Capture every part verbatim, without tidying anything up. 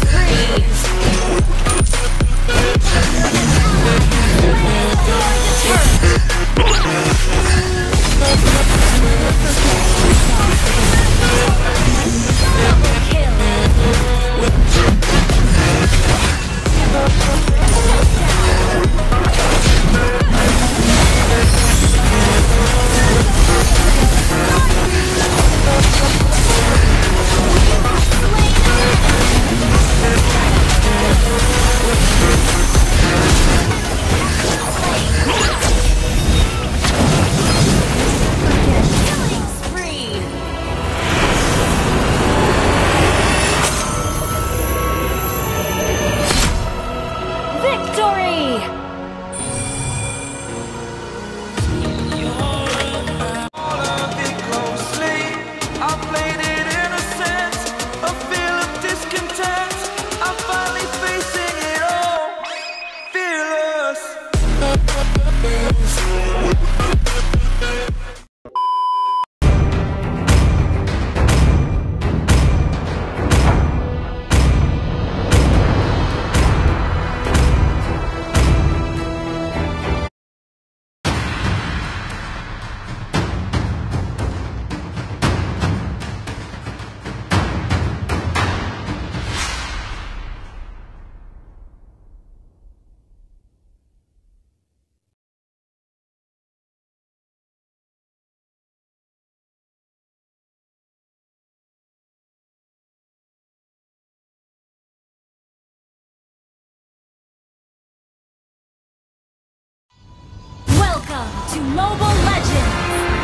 Welcome to Mobile Legends!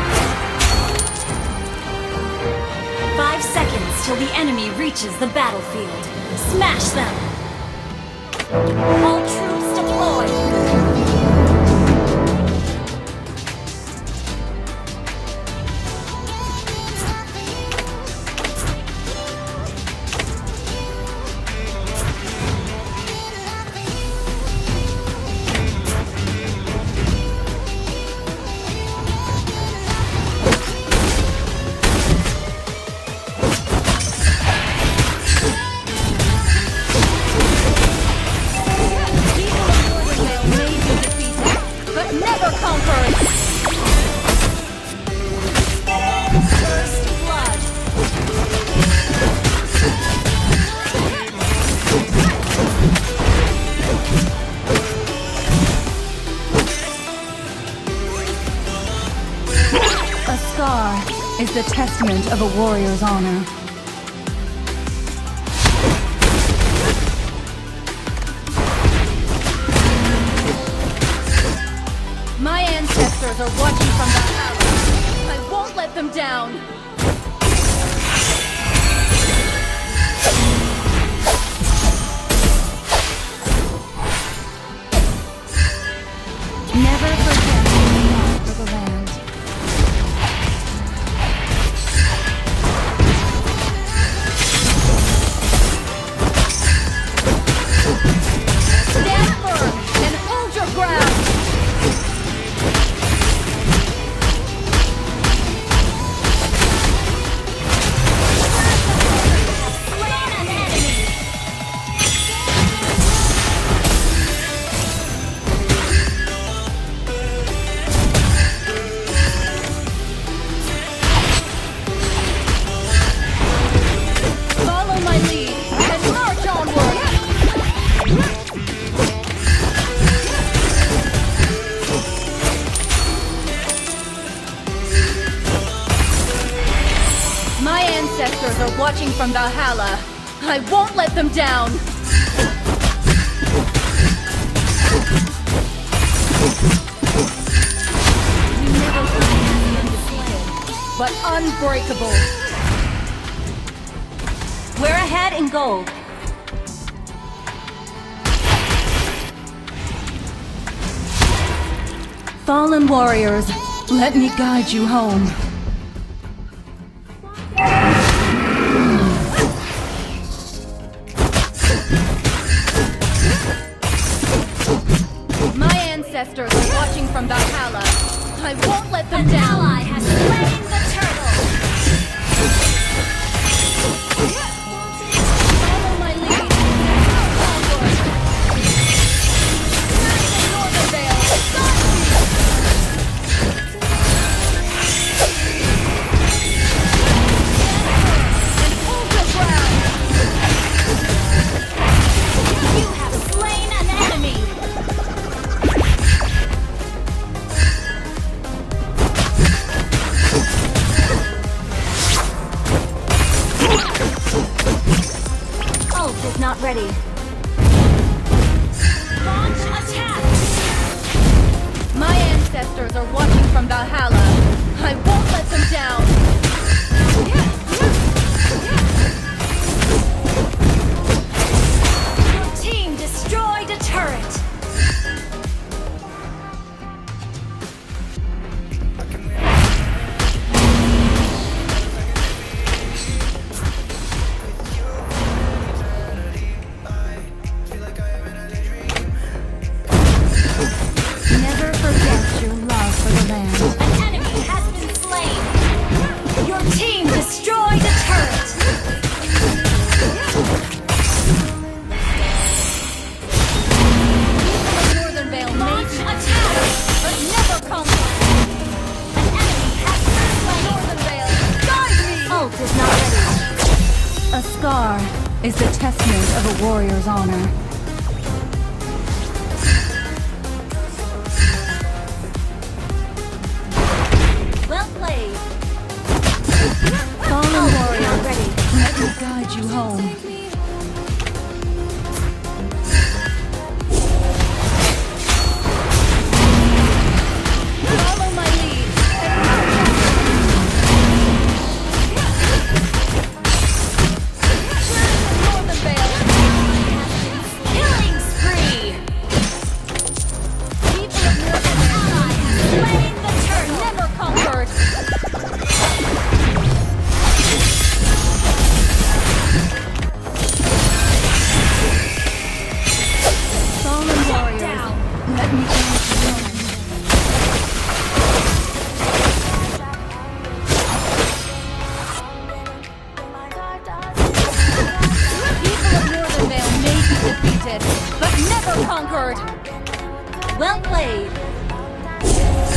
Five seconds till the enemy reaches the battlefield. Smash them! All troops deployed! Is the testament of a warrior's honor. My ancestors are watching from the house. I won't let them down. Never forget the love for the land. Ancestors are watching from Valhalla. I won't let them down. You never find me undefeated, but unbreakable. We're ahead in gold. Fallen warriors, let me guide you home. Ancestors are watching from Valhalla. I won't let them An down. ally has slain the turtle. Follow my lead ancestors are watching from Valhalla. I won't let them down. Your team destroyed a turret. Never forget your love for the land. An enemy has been slain. Your team destroyed a turret. Northern Vale may Launch be attack. but never conquer. An enemy has been slain. Northern Vale, guide me! Ult is not ready. A scar is the testament of a warrior's honor. Well played. Fallen Ult is warrior, not ready. let me guide you home. Follow my lead. Northern Vale, Killing spree. people of Northern Vale, Slain the turtle. never conquered. Fallen warriors, down. let me guide you home. People of Northern Vale may be defeated, but never conquered. Well played.